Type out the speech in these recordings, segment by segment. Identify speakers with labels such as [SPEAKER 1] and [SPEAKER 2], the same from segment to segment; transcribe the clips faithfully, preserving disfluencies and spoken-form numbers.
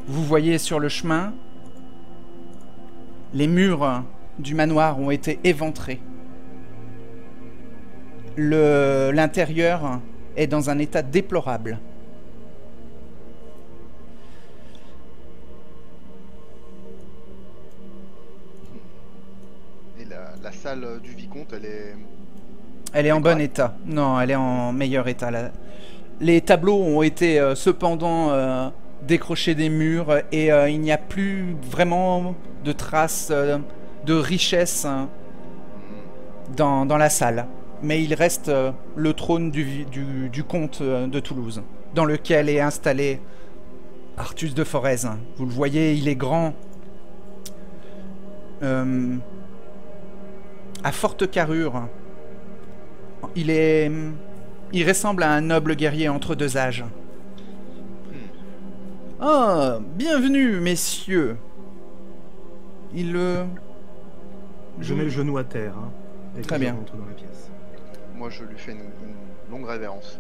[SPEAKER 1] Vous voyez sur le chemin, les murs du manoir ont été éventrés. Le, l'intérieur est dans un état déplorable.
[SPEAKER 2] Et la, la salle du vicomte, elle est...
[SPEAKER 1] Elle est en
[SPEAKER 2] D'accord.
[SPEAKER 1] bon état. Non, elle est en meilleur état. La- Les tableaux ont été euh, cependant euh, décrochés des murs et euh, il n'y a plus vraiment de traces euh, de richesse hein,
[SPEAKER 2] Hmm.
[SPEAKER 1] dans, dans la salle. Mais il reste euh, le trône du, vi- du, du comte euh, de Toulouse, dans lequel est installé Artus de Forez. Vous le voyez, il est grand, euh, à forte carrure. Il est, il ressemble à un noble guerrier entre deux âges. Ah, bienvenue, messieurs. Il euh,
[SPEAKER 3] Je mets le genou à terre. Hein, et
[SPEAKER 1] Très
[SPEAKER 3] que
[SPEAKER 1] bien.
[SPEAKER 3] Je rentre dans la pièce.
[SPEAKER 2] Moi, je lui fais une, une longue révérence.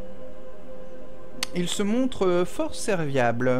[SPEAKER 1] Il se montre euh, fort serviable.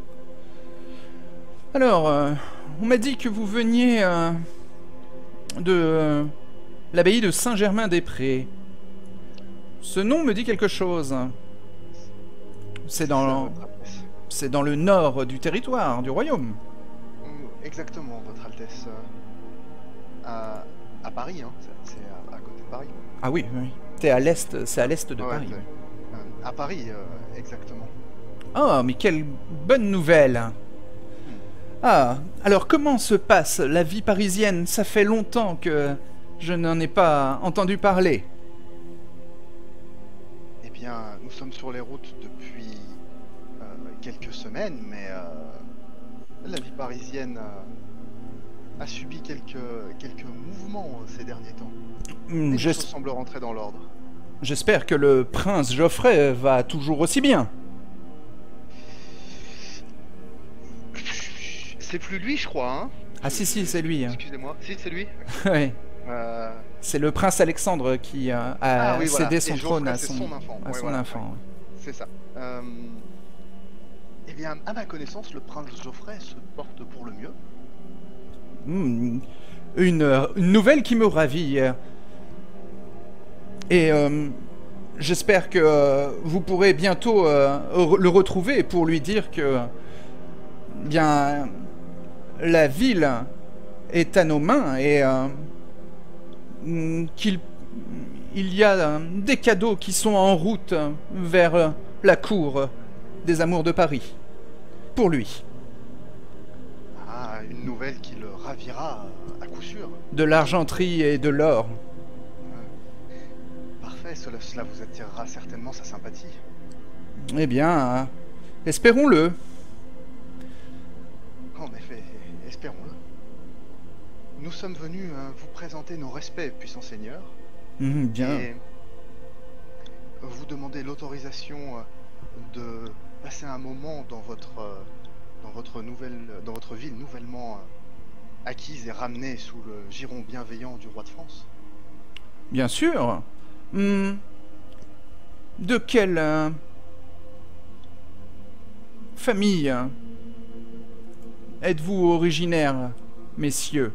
[SPEAKER 1] Alors, euh, on m'a dit que vous veniez euh, de euh, l'abbaye de Saint-Germain-des-Prés. Ce nom me dit quelque chose. C'est
[SPEAKER 2] Ça,
[SPEAKER 1] dans,
[SPEAKER 2] Votre Altesse.
[SPEAKER 1] c'est dans le nord du territoire, du royaume.
[SPEAKER 2] Hmm, Exactement, Votre Altesse. euh, À, à Paris, hein. C'est c'est à, à côté de Paris.
[SPEAKER 1] Ah oui, oui. C'est à l'est, c'est à l'est de
[SPEAKER 2] Ouais,
[SPEAKER 1] Paris.
[SPEAKER 2] ouais. Euh, à Paris, euh, exactement.
[SPEAKER 1] Ah, mais quelle bonne nouvelle. Ah, alors comment se passe la vie parisienne? Ça fait longtemps que je n'en ai pas entendu parler.
[SPEAKER 2] Eh bien, nous sommes sur les routes depuis euh, quelques semaines, mais euh, la vie parisienne euh, a subi quelques, quelques mouvements euh, ces derniers temps.
[SPEAKER 1] Hmm,
[SPEAKER 2] Les
[SPEAKER 1] j'es-
[SPEAKER 2] choses semblent rentrer dans l'ordre.
[SPEAKER 1] J'espère que le prince Geoffrey va toujours aussi bien.
[SPEAKER 2] C'est plus lui, je crois, hein.
[SPEAKER 1] Ah si, si, c'est lui. hein.
[SPEAKER 2] Excusez-moi. Si, c'est lui.
[SPEAKER 1] Ouais.
[SPEAKER 2] Euh,
[SPEAKER 1] C'est le prince Alexandre qui euh, a
[SPEAKER 2] Ah oui, voilà.
[SPEAKER 1] cédé
[SPEAKER 2] Et
[SPEAKER 1] son
[SPEAKER 2] Geoffrey,
[SPEAKER 1] trône à
[SPEAKER 2] c'est
[SPEAKER 1] son,
[SPEAKER 2] son enfant.
[SPEAKER 1] à
[SPEAKER 2] Ouais,
[SPEAKER 1] son
[SPEAKER 2] voilà,
[SPEAKER 1] enfant. ouais.
[SPEAKER 2] C'est ça. Euh... Eh bien, à ma connaissance, le prince Geoffrey se porte pour le mieux.
[SPEAKER 1] Hmm, Une, euh, une nouvelle qui me ravit. euh. Et euh, j'espère que euh, vous pourrez bientôt euh, re- le retrouver pour lui dire que bien la ville est à nos mains et euh, mm, qu'il il y a euh, des cadeaux qui sont en route euh, vers euh, la cour des amours de Paris pour lui.
[SPEAKER 2] Ah, une nouvelle qui le ravira euh, à coup sûr.
[SPEAKER 1] De l'argenterie et de l'or.
[SPEAKER 2] Parfait, cela, cela vous attirera certainement sa sympathie.
[SPEAKER 1] Eh bien, euh, espérons-le.
[SPEAKER 2] En effet, espérons-le. Nous sommes venus euh, vous présenter nos respects, puissant seigneur,
[SPEAKER 1] Mhm, bien.
[SPEAKER 2] et vous demander l'autorisation euh, de passer un moment dans votre, euh, dans votre nouvelle, dans votre ville nouvellement euh, acquise et ramenée sous le giron bienveillant du roi de France.
[SPEAKER 1] Bien sûr. Hmm. De quelle euh, famille euh, êtes-vous originaire, messieurs?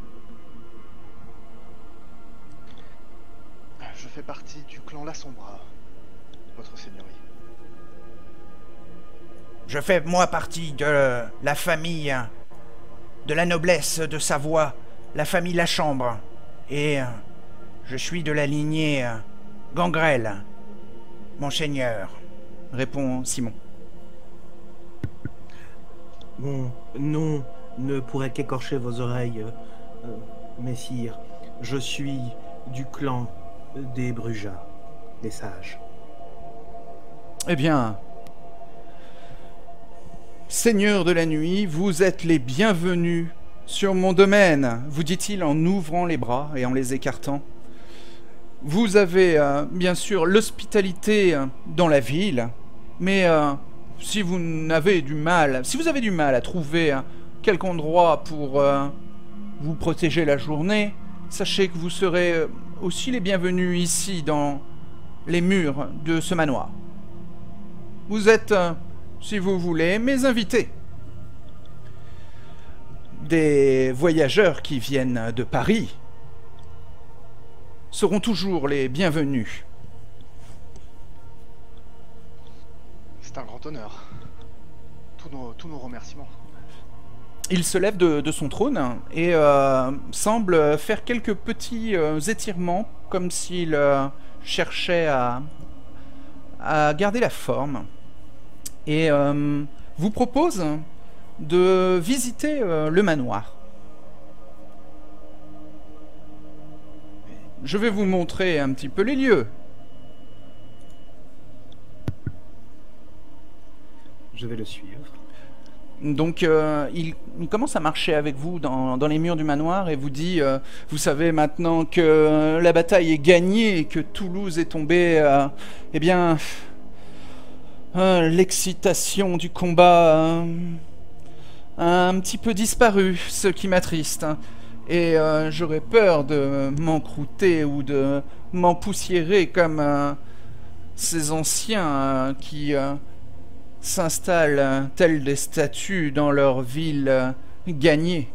[SPEAKER 2] Je fais partie du clan Lassombra, votre seigneurie.
[SPEAKER 1] Je fais moi partie de la famille de la noblesse de Savoie, la famille Lachambre, et euh, je suis de la lignée euh, Gangrel, monseigneur, répond Simon.
[SPEAKER 3] Mon nom ne pourrait qu'écorcher vos oreilles, euh, euh, messire. Je suis du clan des Brujas, des sages.
[SPEAKER 1] Eh bien, seigneur de la nuit, vous êtes les bienvenus sur mon domaine, vous dit-il en ouvrant les bras et en les écartant. Vous avez euh, bien sûr l'hospitalité euh, dans la ville, mais euh, si vous n'avez du mal, si vous avez du mal à trouver euh, quelque endroit pour euh, vous protéger la journée, sachez que vous serez euh, aussi les bienvenus ici dans les murs de ce manoir. Vous êtes, euh, si vous voulez, mes invités. des voyageurs qui viennent de Paris seront toujours les bienvenus.
[SPEAKER 2] C'est un grand honneur. Tous nos, tous nos remerciements.
[SPEAKER 1] Il se lève de, de son trône et euh, semble faire quelques petits euh, étirements, comme s'il euh, cherchait à, à garder la forme. Et euh, vous propose de visiter euh, le manoir. Je vais vous montrer un petit peu les lieux.
[SPEAKER 3] Je vais le suivre.
[SPEAKER 1] Donc euh, il, il commence à marcher avec vous dans, dans les murs du manoir et vous dit euh, vous savez maintenant que euh, la bataille est gagnée et que Toulouse est tombée, euh, eh bien euh, l'excitation du combat euh, a un petit peu disparu, ce qui m'attriste. Et euh, j'aurais peur de m'encrouter ou de m'empoussiérer comme euh, ces anciens euh, qui... Euh, s'installent euh, tels des statues dans leur ville euh, gagnée.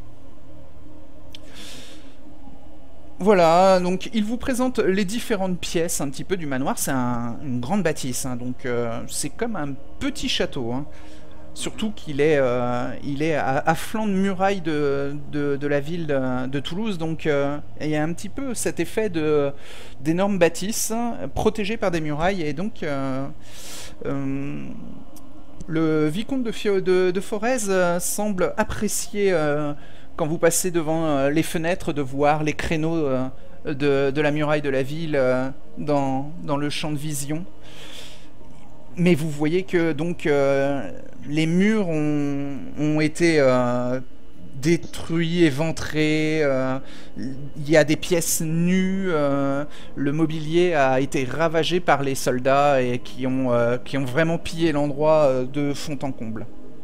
[SPEAKER 1] Voilà, donc il vous présente les différentes pièces un petit peu du manoir. C'est un, une grande bâtisse, hein, donc euh, c'est comme un petit château. Hein. Surtout qu'il est, euh, il est à, à flanc de muraille de, de, de la ville de, de Toulouse, donc euh, il y a un petit peu cet effet de d'énormes bâtisses hein, protégées par des murailles, et donc euh, euh, le vicomte de, Fio de, de Forez euh, semble apprécier, euh, quand vous passez devant euh, les fenêtres, de voir les créneaux euh, de, de la muraille de la ville euh, dans, dans le champ de vision. Mais vous voyez que donc euh, les murs ont, ont été euh, détruits, éventrés, euh, il y a des pièces nues, euh, le mobilier a été ravagé par les soldats et qui ont, euh, qui ont vraiment pillé l'endroit euh, de fond en comble.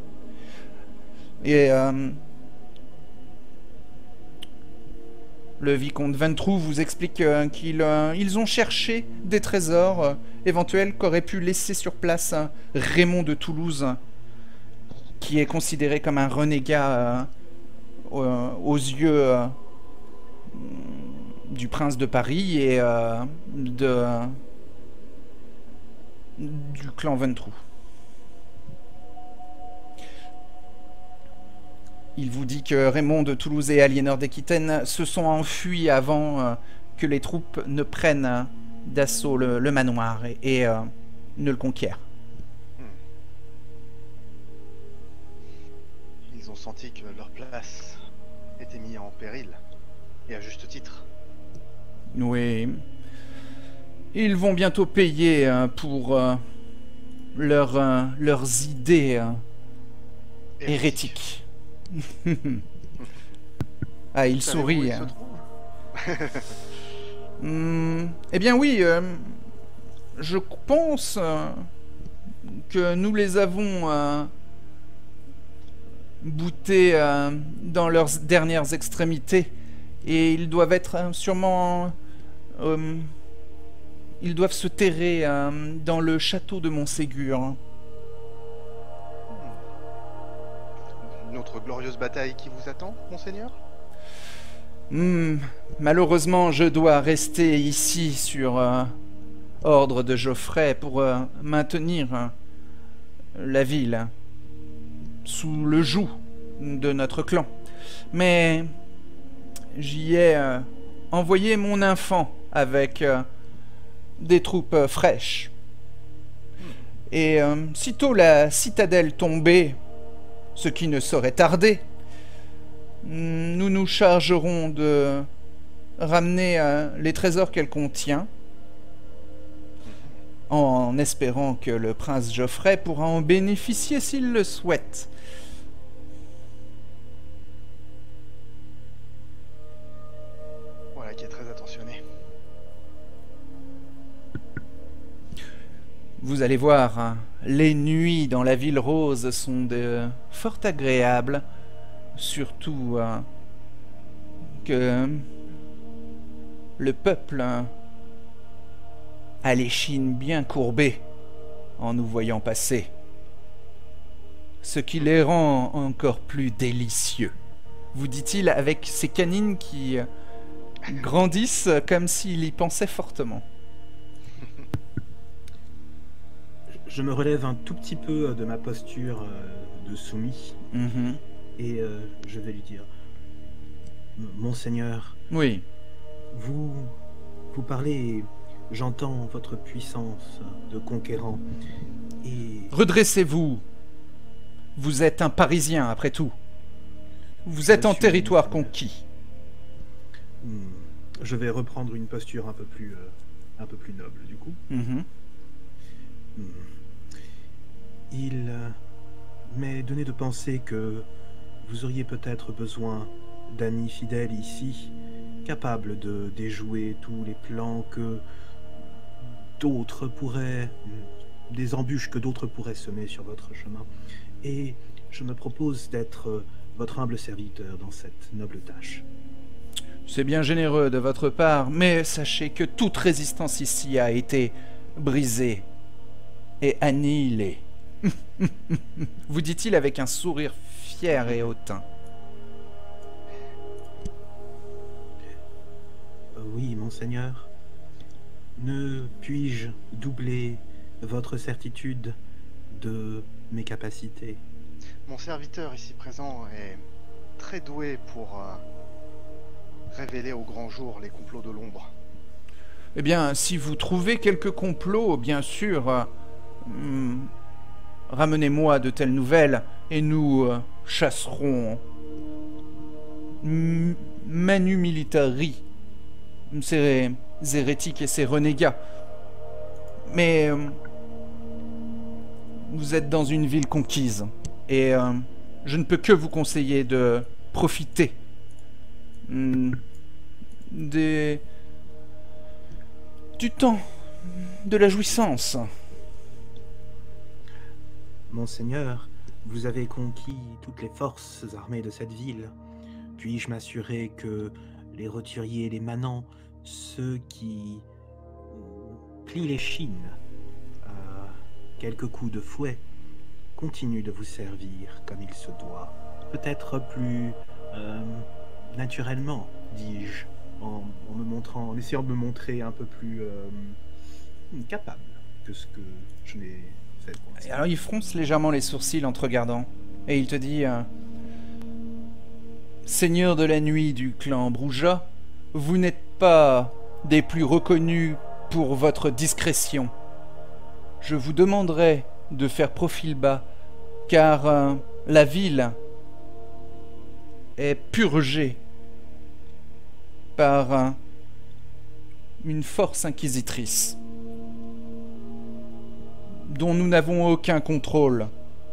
[SPEAKER 1] Et euh, le vicomte Ventroux vous explique euh, qu'ils euh, ils ont cherché des trésors euh, éventuels qu'aurait pu laisser sur place euh, Raymond de Toulouse, qui est considéré comme un renégat euh, euh, aux yeux euh, du prince de Paris et euh, de, euh, du clan Ventroux. Il vous dit que Raymond de Toulouse et Aliénor d'Aquitaine se sont enfuis avant euh, que les troupes ne prennent euh, d'assaut le, le manoir et, et euh, ne le conquièrent.
[SPEAKER 2] Ils ont senti que leur place était mise en péril, et à juste titre.
[SPEAKER 1] Oui. Ils vont bientôt payer euh, pour euh, leur, euh, leurs idées euh, hérétiques. Ah, il sourit.
[SPEAKER 2] Savez-vous où il se trouve ?
[SPEAKER 1] Hum, eh bien oui, euh, je pense euh, que nous les avons euh, boutés euh, dans leurs dernières extrémités, et ils doivent être euh, sûrement... Euh, ils doivent se terrer euh, dans le château de Montségur.
[SPEAKER 2] Notre glorieuse bataille qui vous attend, monseigneur ?
[SPEAKER 1] Hmm, malheureusement, je dois rester ici sur euh, ordre de Geoffrey pour euh, maintenir euh, la ville sous le joug de notre clan. Mais j'y ai euh, envoyé mon enfant avec euh, des troupes euh, fraîches. Et euh, sitôt la citadelle tombée, ce qui ne saurait tarder, nous nous chargerons de ramener euh, les trésors qu'elle contient, en espérant que le prince Geoffrey pourra en bénéficier s'il le souhaite.
[SPEAKER 2] Voilà qui est très attentionné.
[SPEAKER 1] Vous allez voir, hein, les nuits dans la ville rose sont de fort agréables, surtout hein, que le peuple hein, a l'échine bien courbée en nous voyant passer, ce qui les rend encore plus délicieux. vous dit-il avec ses canines qui grandissent comme s'il y pensait fortement.
[SPEAKER 3] Je me relève un tout petit peu de ma posture euh, de soumis
[SPEAKER 1] Mm-hmm.
[SPEAKER 3] et euh, je vais lui dire, Monseigneur,
[SPEAKER 1] Oui.
[SPEAKER 3] vous, vous parlez, j'entends votre puissance de conquérant et
[SPEAKER 1] Redressez-vous. Vous êtes un Parisien, après tout. Vous êtes en
[SPEAKER 3] Monsieur,
[SPEAKER 1] territoire
[SPEAKER 3] monseigneur.
[SPEAKER 1] conquis.
[SPEAKER 3] hmm, je vais reprendre une posture un peu plus, euh, un peu plus noble du coup.
[SPEAKER 1] Mhm.
[SPEAKER 3] Hmm. Il euh, m'est donné de penser que vous auriez peut-être besoin d'amis fidèles ici, capables de déjouer tous les plans que d'autres pourraient, des embûches que d'autres pourraient semer sur votre chemin. Et je me propose d'être euh, votre humble serviteur dans cette noble tâche.
[SPEAKER 1] C'est bien généreux de votre part, mais sachez que toute résistance ici a été brisée et annihilée. Vous dit-il avec un sourire fier et hautain.
[SPEAKER 3] Euh, Oui, monseigneur. Ne puis-je doubler votre certitude de mes capacités?
[SPEAKER 2] Mon serviteur ici présent est très doué pour euh, révéler au grand jour les complots de l'ombre.
[SPEAKER 1] Eh bien, si vous trouvez quelques complots, bien sûr, euh, hmm, ramenez-moi de telles nouvelles et nous euh, chasserons m- manu militari ces hérétiques et ces renégats. Mais euh, vous êtes dans une ville conquise et euh, je ne peux que vous conseiller de profiter hmm, des du temps, de la jouissance.
[SPEAKER 3] Monseigneur, vous avez conquis toutes les forces armées de cette ville. Puis-je m'assurer que les roturiers et les manants, ceux qui euh, plient les chines à quelques coups de fouet, continuent de vous servir comme il se doit? Peut-être plus euh, naturellement, dis-je, en, en me montrant, en essayant de me montrer un peu plus euh, capable que ce que je n'ai fait pour
[SPEAKER 1] Et
[SPEAKER 3] l'instant.
[SPEAKER 1] alors il fronce légèrement les sourcils en te regardant et il te dit euh, Seigneur de la nuit du clan Brouja, vous n'êtes pas des plus reconnus pour votre discrétion. Je vous demanderai de faire profil bas, car euh, la ville est purgée par euh, une force inquisitrice dont nous n'avons aucun contrôle.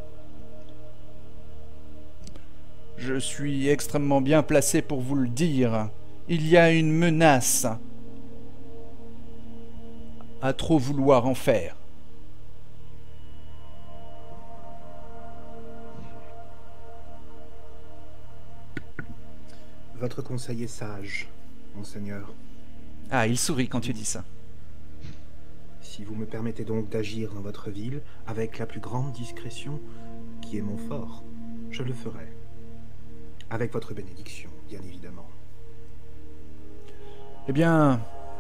[SPEAKER 1] Je suis extrêmement bien placé pour vous le dire. Il y a une menace à trop vouloir en faire.
[SPEAKER 3] Votre conseil est sage, monseigneur.
[SPEAKER 1] Ah, il sourit quand tu dis ça.
[SPEAKER 3] Si vous me permettez donc d'agir dans votre ville avec la plus grande discrétion, qui est mon fort, je le ferai. Avec votre bénédiction, bien évidemment.
[SPEAKER 1] Eh bien,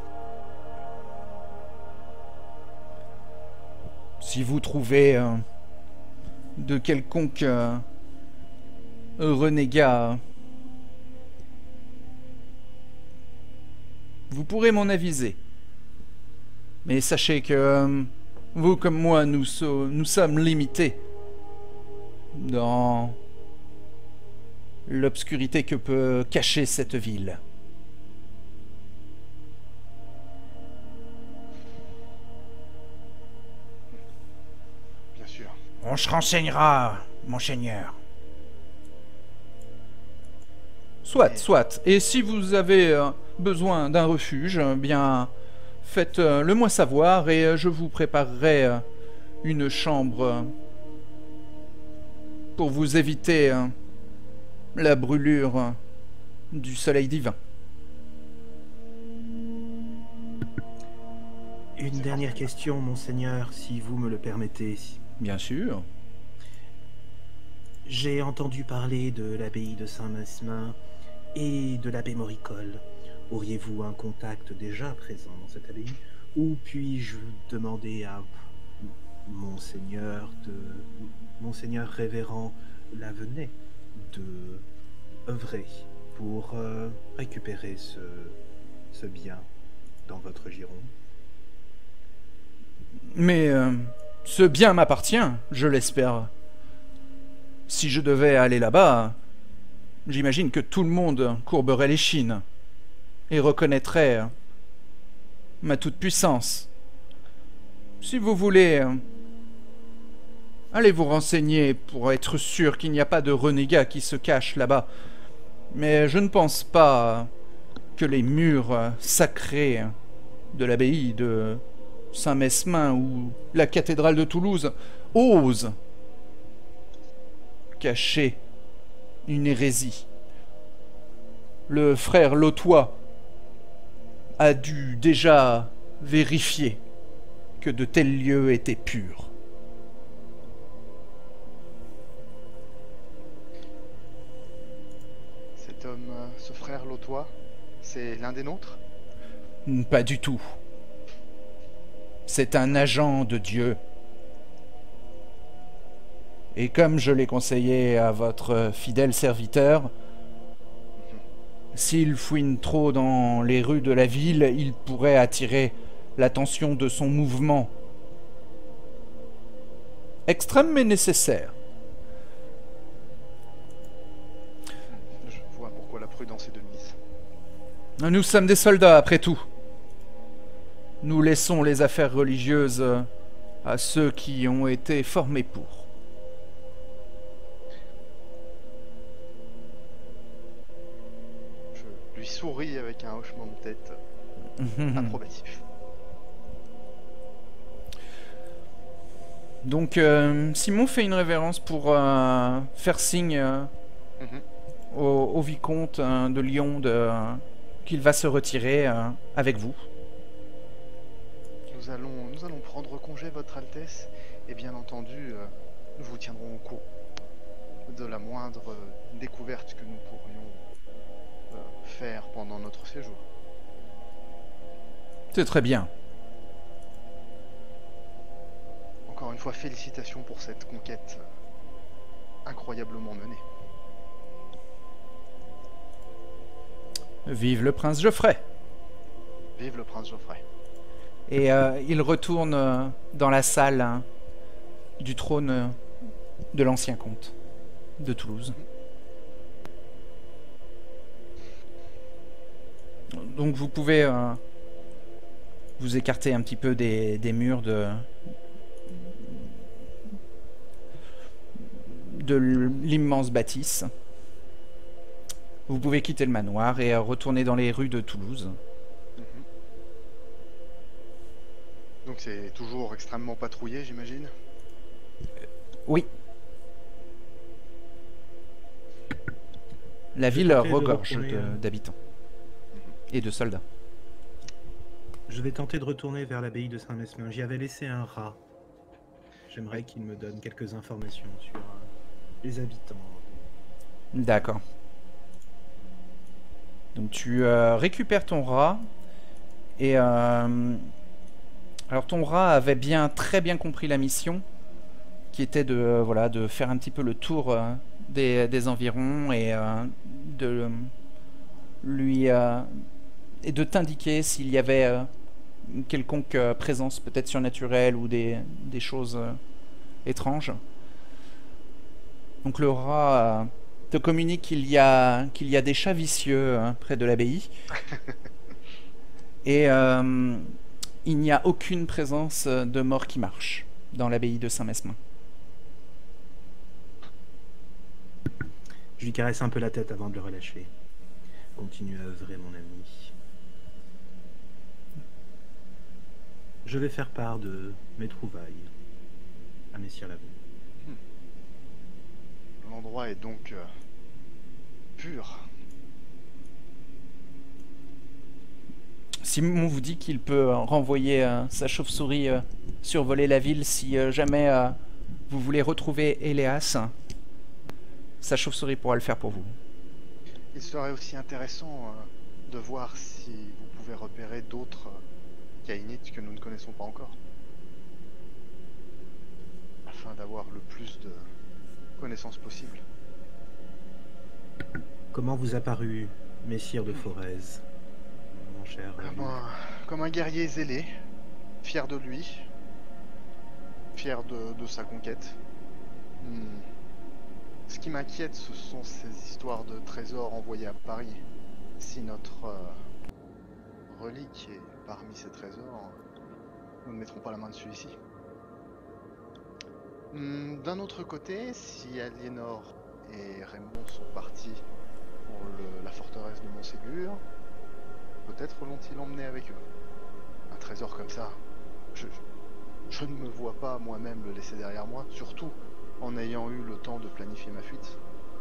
[SPEAKER 1] si vous trouvez euh, de quelconque euh, renégat, vous pourrez m'en aviser. Mais sachez que euh, vous comme moi, nous, so- nous sommes limités dans l'obscurité que peut cacher cette ville.
[SPEAKER 2] Bien sûr.
[SPEAKER 1] On se renseignera, monseigneur. Soit, soit. Et si vous avez euh, besoin d'un refuge, eh bien, faites-le moi savoir et euh, je vous préparerai euh, une chambre euh, pour vous éviter euh, la brûlure euh, du soleil divin.
[SPEAKER 3] Une dernière question, monseigneur, si vous me le permettez.
[SPEAKER 1] Bien sûr.
[SPEAKER 3] J'ai entendu parler de l'abbaye de Saint-Mesmin et de l'abbé Moricole. Auriez-vous un contact déjà présent dans cette abbaye? Ou puis-je demander à Monseigneur de Monseigneur révérend Lavenay de œuvrer pour euh, récupérer ce, ce bien dans votre giron?
[SPEAKER 1] Mais euh, ce bien m'appartient, je l'espère. Si je devais aller là-bas, j'imagine que tout le monde courberait les chines et reconnaîtrait euh, ma toute-puissance. Si vous voulez, euh, allez vous renseigner pour être sûr qu'il n'y a pas de renégats qui se cachent là-bas. Mais je ne pense pas que les murs euh, sacrés de l'abbaye de Saint-Mesmin ou la cathédrale de Toulouse osent cacher une hérésie. Le frère Lotois a dû déjà vérifier que de tels lieux étaient purs.
[SPEAKER 2] Cet homme, euh, ce frère Lotois, c'est l'un des nôtres?
[SPEAKER 1] Pas du tout. C'est un agent de Dieu. Et comme je l'ai conseillé à votre fidèle serviteur, s'il fouine trop dans les rues de la ville, il pourrait attirer l'attention de son mouvement. Extrême mais nécessaire.
[SPEAKER 2] Je vois pourquoi la prudence est de mise.
[SPEAKER 1] Nous sommes des soldats, après tout. Nous laissons les affaires religieuses à ceux qui ont été formés pour.
[SPEAKER 2] Je lui souris avec un hochement de tête approbatif.
[SPEAKER 1] Donc, euh, Simon fait une révérence pour euh, faire signe euh,
[SPEAKER 2] Mhm.
[SPEAKER 1] au, au vicomte euh, de Lyon de, euh, qu'il va se retirer euh, avec vous.
[SPEAKER 2] Nous allons, nous allons prendre congé, Votre Altesse, et bien entendu, euh, nous vous tiendrons au courant de la moindre euh, découverte que nous pourrions euh, faire pendant notre séjour.
[SPEAKER 1] C'est très bien.
[SPEAKER 2] Encore une fois, félicitations pour cette conquête euh, incroyablement menée.
[SPEAKER 1] Vive le prince Geoffrey.
[SPEAKER 2] Vive le prince Geoffrey.
[SPEAKER 1] Et euh, il retourne euh, dans la salle hein, du trône euh, de l'ancien comte de Toulouse. Donc vous pouvez euh, vous écarter un petit peu des, des murs de, de l'immense bâtisse. Vous pouvez quitter le manoir et euh, retourner dans les rues de Toulouse.
[SPEAKER 2] Mhm. Donc c'est toujours extrêmement patrouillé, j'imagine.
[SPEAKER 1] Oui. La
[SPEAKER 3] Je
[SPEAKER 1] ville
[SPEAKER 3] vais tenter de
[SPEAKER 1] regorge
[SPEAKER 3] retourner,
[SPEAKER 1] de-
[SPEAKER 3] euh,
[SPEAKER 1] d'habitants et de soldats.
[SPEAKER 3] Je vais tenter de retourner vers l'abbaye de Saint-Mesmin. J'y avais laissé un rat. J'aimerais qu'il me donne quelques informations sur euh, les habitants.
[SPEAKER 1] D'accord. Donc tu euh, récupères ton rat et euh, alors ton rat avait bien très bien compris la mission qui était de euh, voilà de faire un petit peu le tour euh, des, des environs et euh, de lui euh, et de t'indiquer s'il y avait euh, une quelconque euh, présence peut-être surnaturelle ou des, des choses euh, étranges. Donc le rat euh, te communique qu'il y a qu'il y a des chats vicieux hein, près de l'abbaye et euh, il n'y a aucune présence de mort qui marche dans l'abbaye de Saint-Mesmin.
[SPEAKER 3] Je lui caresse un peu la tête avant de le relâcher. Continue à œuvrer, mon ami. Je vais faire part de mes trouvailles à Messire Lavenay.
[SPEAKER 2] L'endroit est donc euh, pur.
[SPEAKER 1] Simon vous dit qu'il peut euh, renvoyer euh, sa chauve-souris euh, survoler la ville si euh, jamais euh, vous voulez retrouver Éléas. sa chauve-souris pourra le faire pour vous.
[SPEAKER 2] Il serait aussi intéressant euh, de voir si vous pouvez repérer d'autres euh, Kainites que nous ne connaissons pas encore. Afin d'avoir le plus de connaissances possibles.
[SPEAKER 3] Comment vous a paru Messire de Forez, mon cher
[SPEAKER 2] Comme
[SPEAKER 3] Luc?
[SPEAKER 2] un, comme un guerrier zélé, fier de lui, fier de, de sa conquête. Hmm. Ce qui m'inquiète, ce sont ces histoires de trésors envoyés à Paris. Si notre euh, relique est parmi ces trésors, nous ne mettrons pas la main dessus ici. Hmm, D'un autre côté, si Aliénor et Raymond sont partis pour le- la forteresse de Montségur, peut-être l'ont-ils emmené avec eux. Un trésor comme ça, je, je ne me vois pas moi-même le laisser derrière moi, surtout en ayant eu le temps de planifier ma fuite.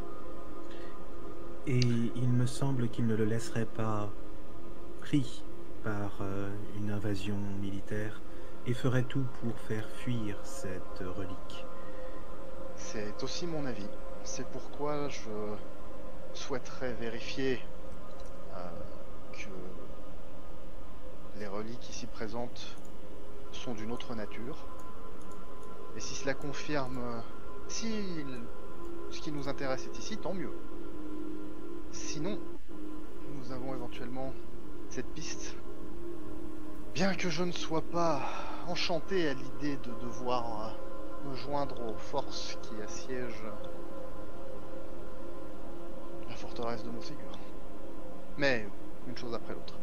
[SPEAKER 3] Et il me semble qu'il ne le laisserait pas pris par euh, une invasion militaire et ferait tout pour faire fuir cette relique.
[SPEAKER 2] C'est aussi mon avis. C'est pourquoi je souhaiterais vérifier euh, que les reliques ici présentes sont d'une autre nature. Et si cela confirme, si ce qui nous intéresse est ici, tant mieux. Sinon, nous avons éventuellement cette piste. Bien que je ne sois pas enchanté à l'idée de devoir me joindre aux forces qui assiègent la forteresse de Montségur. Mais une chose après l'autre.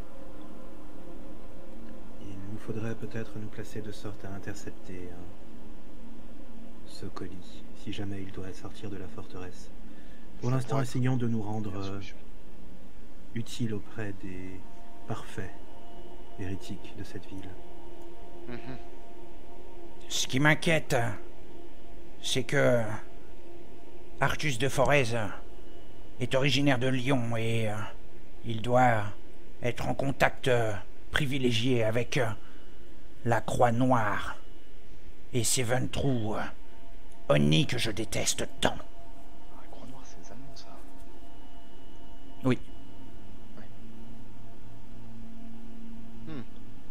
[SPEAKER 3] Il nous faudrait peut-être nous placer de sorte à intercepter hein, ce colis, si jamais il doit sortir de la forteresse. Pour
[SPEAKER 2] Ça
[SPEAKER 3] l'instant,
[SPEAKER 2] pourrait être
[SPEAKER 3] essayons de nous
[SPEAKER 2] une
[SPEAKER 3] rendre
[SPEAKER 2] meilleure
[SPEAKER 3] euh,
[SPEAKER 2] solution.
[SPEAKER 3] utiles auprès des parfaits hérétiques de cette ville.
[SPEAKER 2] Mhm.
[SPEAKER 4] Ce qui m'inquiète, c'est que Artus de Forez est originaire de Lyon et euh, il doit être en contact euh, privilégié avec euh, la Croix Noire et ces Ventrous, euh, Oni que je déteste tant.
[SPEAKER 2] Ah, la Croix Noire, c'est les Allemands, ça.
[SPEAKER 1] Oui.
[SPEAKER 2] Hmm.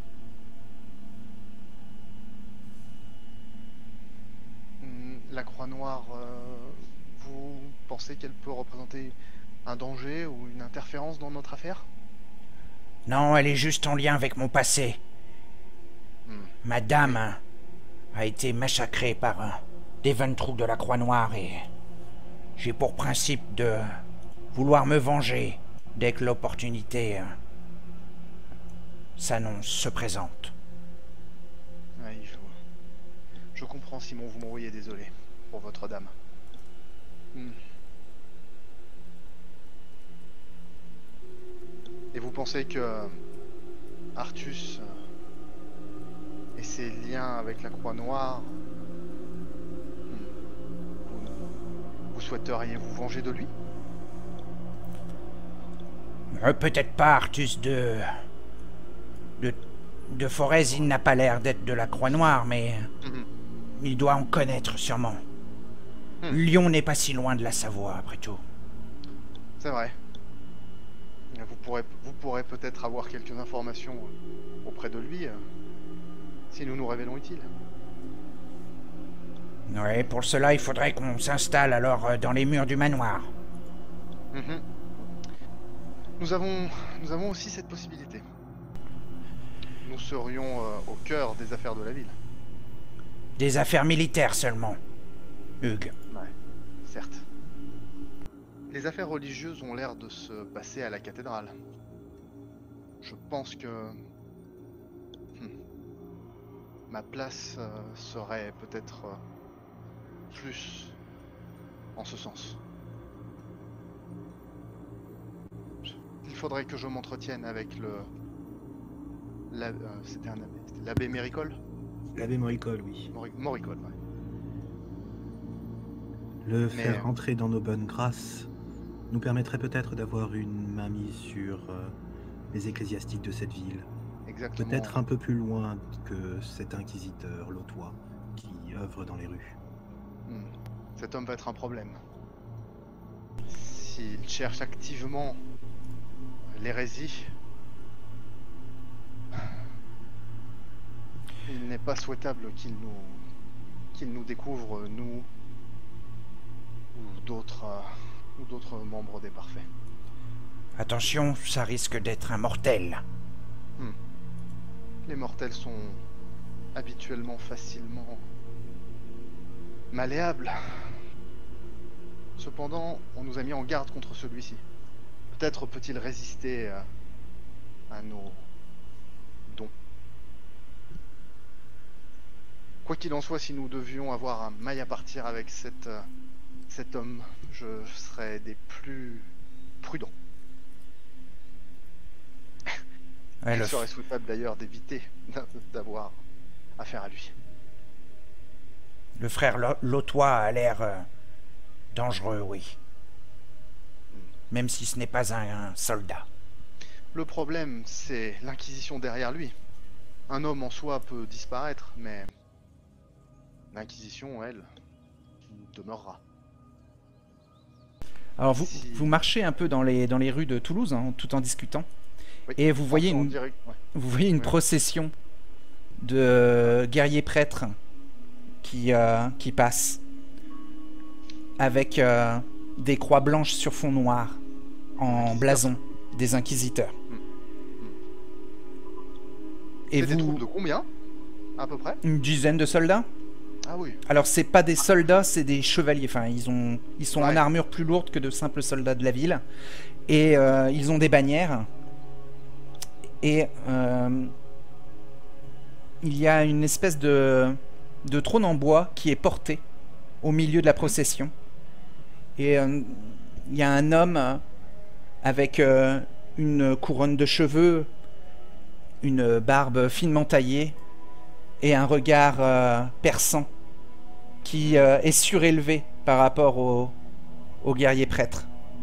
[SPEAKER 2] Hmm, La Croix Noire, euh, vous pensez qu'elle peut représenter un danger ou une interférence dans notre affaire?
[SPEAKER 4] Non, elle est juste en lien avec mon passé.
[SPEAKER 2] Hmm.
[SPEAKER 4] Ma dame a été massacrée par euh, des Ventrous de la Croix Noire et j'ai pour principe de vouloir me venger dès que l'opportunité euh, s'annonce, se présente.
[SPEAKER 2] Oui, je, je comprends, Simon, vous m'envoyez désolé pour votre dame. Hmm. Et vous pensez que Artus euh, et ses liens avec la Croix Noire, hmm, vous, vous souhaiteriez vous venger de lui?
[SPEAKER 4] Euh, Peut-être pas Artus de... de... de Forez, il n'a pas l'air d'être de la Croix Noire, mais
[SPEAKER 2] Mhm.
[SPEAKER 4] il doit en connaître sûrement.
[SPEAKER 2] Hmm.
[SPEAKER 4] Lyon n'est pas si loin de la Savoie, après tout.
[SPEAKER 2] C'est vrai. Vous pourrez, vous pourrez peut-être avoir quelques informations euh, auprès de lui euh, si nous nous révélons utiles.
[SPEAKER 4] Ouais, pour cela, il faudrait qu'on s'installe alors euh, dans les murs du manoir.
[SPEAKER 2] Mhm. Nous avons, nous avons aussi cette possibilité. Nous serions euh, au cœur des affaires de la ville.
[SPEAKER 4] Des affaires militaires seulement. Hugues.
[SPEAKER 2] Ouais, certes. Les affaires religieuses ont l'air de se passer à la cathédrale. Je pense que hmm, ma place euh, serait peut-être euh, plus en ce sens. Il faudrait que je m'entretienne avec le... la- euh, C'était un abbé. C'était l'abbé Méricole
[SPEAKER 3] L'abbé Moricole, oui.
[SPEAKER 2] Mori- Moricole, ouais.
[SPEAKER 3] Le
[SPEAKER 2] Mais,
[SPEAKER 3] faire
[SPEAKER 2] euh,
[SPEAKER 3] entrer dans nos bonnes grâces nous permettrait peut-être d'avoir une mainmise sur euh, les ecclésiastiques de cette ville.
[SPEAKER 2] Exactement.
[SPEAKER 3] Peut-être un peu plus loin que cet inquisiteur lotois qui œuvre dans les rues.
[SPEAKER 2] Hmm. Cet homme va être un problème. s'il cherche activement l'hérésie, il n'est pas souhaitable qu'il nous qu'il nous découvre, nous ou d'autres euh, ou d'autres membres des Parfaits.
[SPEAKER 4] Attention, ça risque d'être un mortel.
[SPEAKER 2] Hmm. Les mortels sont habituellement facilement malléables. Cependant, on nous a mis en garde contre celui-ci. Peut-être peut-il résister à, à nos dons. Quoi qu'il en soit, si nous devions avoir un maille à partir avec cette, euh, cet homme, je serais des plus prudents.
[SPEAKER 4] Ouais,
[SPEAKER 2] Il
[SPEAKER 4] le,
[SPEAKER 2] serait souhaitable d'ailleurs d'éviter d'avoir affaire à lui.
[SPEAKER 4] le frère Lo- Lotois a l'air euh, dangereux, oui. Même si ce n'est pas un, un soldat.
[SPEAKER 2] Le problème, c'est l'Inquisition derrière lui. Un homme en soi peut disparaître, mais l'Inquisition, elle, demeurera.
[SPEAKER 1] Alors vous,
[SPEAKER 2] Si-
[SPEAKER 1] vous marchez un peu dans les, dans les rues de Toulouse, hein, tout en discutant.
[SPEAKER 2] Oui.
[SPEAKER 1] Et vous voyez
[SPEAKER 2] En
[SPEAKER 1] une,
[SPEAKER 2] direct, ouais.
[SPEAKER 1] vous voyez une
[SPEAKER 2] Ouais.
[SPEAKER 1] procession de guerriers prêtres qui, euh, qui passent avec euh, des croix blanches sur fond noir en
[SPEAKER 2] Inquisiteurs.
[SPEAKER 1] blason des inquisiteurs. Et
[SPEAKER 2] C'est des troupes
[SPEAKER 1] vous,
[SPEAKER 2] de combien, à peu près?
[SPEAKER 1] une dizaine de soldats?
[SPEAKER 2] Ah oui.
[SPEAKER 1] Alors c'est pas des soldats, c'est des chevaliers. Enfin, ils ont, ils sont en
[SPEAKER 2] Ouais.
[SPEAKER 1] armure plus lourde que de simples soldats de la ville, et euh, ils ont des bannières. Et euh, il y a une espèce de, de trône en bois qui est porté au milieu de la procession. Et euh, il y a un homme euh, avec euh, une couronne de cheveux, une barbe finement taillée et un regard euh, perçant qui euh, est surélevé par rapport aux au guerriers prêtres.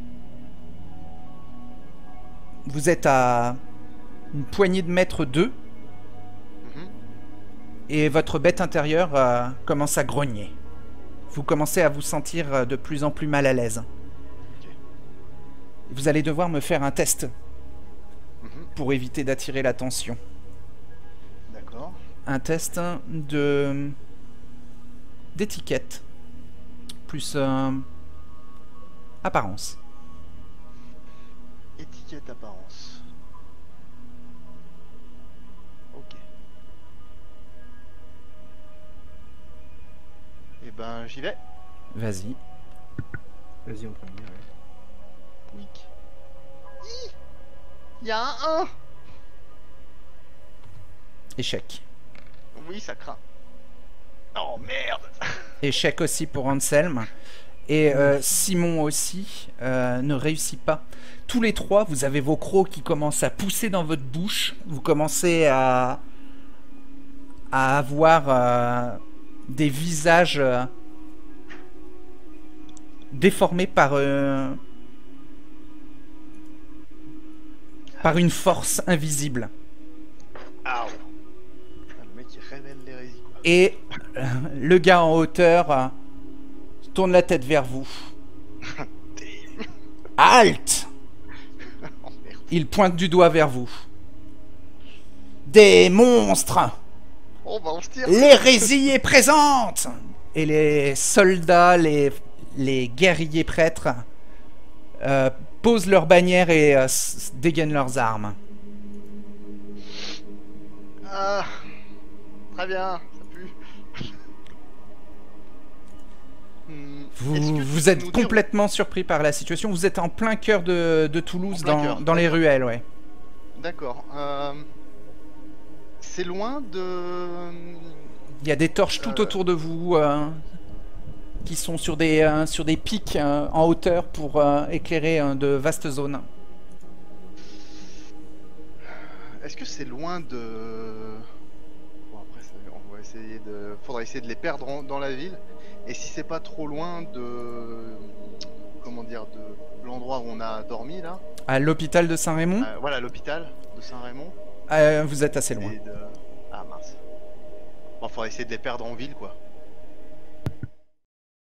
[SPEAKER 1] Vous êtes à une poignée de mètres d'eux
[SPEAKER 2] Mhm.
[SPEAKER 1] et votre bête intérieure euh, commence à grogner. Vous commencez à vous sentir euh, de plus en plus mal à l'aise.
[SPEAKER 2] Ok.
[SPEAKER 1] Vous allez devoir me faire un test
[SPEAKER 2] Mhm.
[SPEAKER 1] pour éviter d'attirer l'attention.
[SPEAKER 2] D'accord.
[SPEAKER 1] Un test de d'étiquette plus euh, apparence.
[SPEAKER 2] Étiquette apparence. Ok. Eh ben, j'y vais.
[SPEAKER 1] Vas-y.
[SPEAKER 3] Vas-y en premier, ouais.
[SPEAKER 2] Pouic. Hi. Il y a un un.
[SPEAKER 1] Échec.
[SPEAKER 2] Oui, ça craint. Oh merde.
[SPEAKER 1] Échec aussi pour Anselme. Et euh, Simon aussi euh, ne réussit pas. Tous les trois, vous avez vos crocs qui commencent à pousser dans votre bouche. Vous commencez à, à avoir euh, des visages euh, déformés par, euh, par une force invisible.
[SPEAKER 2] Ouh. Ah, le mec il révèle l'hérésie quoi.
[SPEAKER 1] Et euh, le gars en hauteur euh, tourne la tête vers vous.
[SPEAKER 2] Damn.
[SPEAKER 1] Halte!
[SPEAKER 2] Oh merde.
[SPEAKER 1] Il pointe du doigt vers vous. Des monstres!
[SPEAKER 2] Oh bah on se tire.
[SPEAKER 1] L'hérésie est présente! Et les soldats, les, les guerriers prêtres euh, posent leurs bannières et euh, s- dégainent leurs armes.
[SPEAKER 2] Ah. Très bien, ça pue. Hmm, est-ce
[SPEAKER 1] Vous,
[SPEAKER 2] que tu
[SPEAKER 1] vous
[SPEAKER 2] peux
[SPEAKER 1] êtes
[SPEAKER 2] nous dire-
[SPEAKER 1] complètement surpris par la situation. Vous êtes en plein cœur de, de Toulouse,
[SPEAKER 2] En plein
[SPEAKER 1] dans,
[SPEAKER 2] cœur,
[SPEAKER 1] dans les
[SPEAKER 2] d'accord.
[SPEAKER 1] ruelles, ouais.
[SPEAKER 2] D'accord. Euh... C'est loin de...
[SPEAKER 1] Il y a des torches tout
[SPEAKER 2] Euh.
[SPEAKER 1] autour de vous euh, qui sont sur des, euh, sur des pics euh, en hauteur pour euh, éclairer euh, de vastes zones.
[SPEAKER 2] Est-ce que c'est loin de... Bon après ça- on va essayer de... Faudra essayer de les perdre en- dans la ville. Et si c'est pas trop loin de... Comment dire, de l'endroit où on a dormi là.
[SPEAKER 1] À l'hôpital de Saint-Raymond,
[SPEAKER 2] Euh, voilà, l'hôpital de Saint-Raymond.
[SPEAKER 1] euh, vous êtes assez loin.
[SPEAKER 2] Et de... Ah mince. Bon, faudra essayer de les perdre en ville quoi.